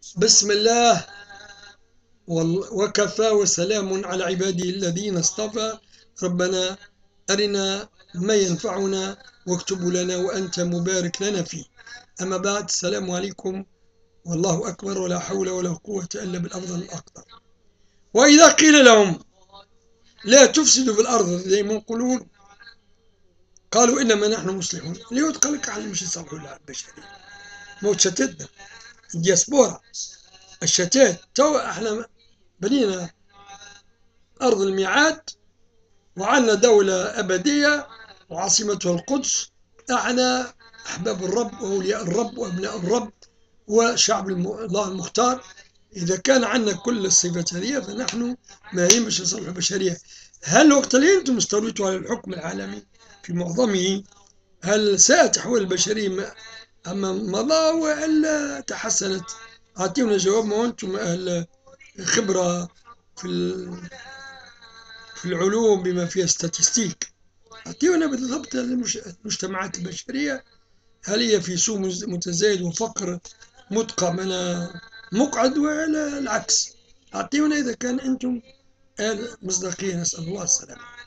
بسم الله وكفى وسلام على عباده الذين اصطفى. ربنا أرنا ما ينفعنا واكتب لنا وأنت مبارك لنا فيه. أما بعد، السلام عليكم والله أكبر ولا حول ولا قوة إلا بالأفضل الأقدر. وإذا قيل لهم لا تفسدوا في الأرض زي ما يقولون قالوا إنما نحن مصلحون. اليهود قال لك احنا مش نصلحوا البشرية، موت شتتنا الدياسبورا الشتات. تو احنا بنينا أرض الميعاد وعندنا دولة أبدية وعاصمتها القدس. احنا أحباب الرب وأولياء الرب وأبناء الرب وشعب الله المختار. إذا كان عندنا كل الصفات هذه فنحن ما يهمش نصلح البشرية. هل وقت اللي أنتم استوليتوا على الحكم العالمي في معظمه، هل ساءت أحوال البشرية أما مضى وإلا تحسنت؟ أعطيونا جواب، ما أنتم أهل خبرة في في العلوم بما فيها ستاتستيك. أعطيونا بالضبط المجتمعات البشرية هل هي في سوء متزايد وفقر مدقع من مقعد ولا العكس؟ أعطيونا إذا كان أنتم أهل مصداقية، نسأل الله السلامة.